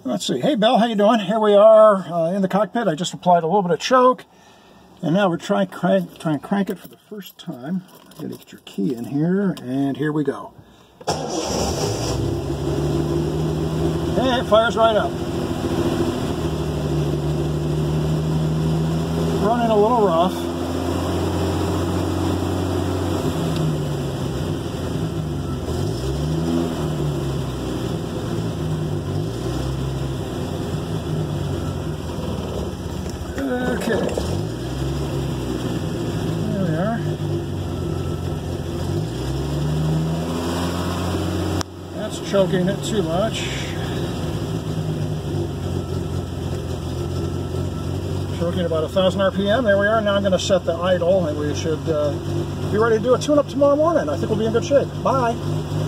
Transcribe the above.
Let's see. Hey, Belle, how you doing? Here we are in the cockpit. I just applied a little bit of choke, and now we're trying to crank it for the first time. You gotta get your key in here, and here we go. And it fires right up. Running a little rough. Okay, there we are. That's choking it too much. Choking about 1,000 RPM. There we are. Now I'm going to set the idle, and we should be ready to do a tune-up tomorrow morning. I think we'll be in good shape. Bye.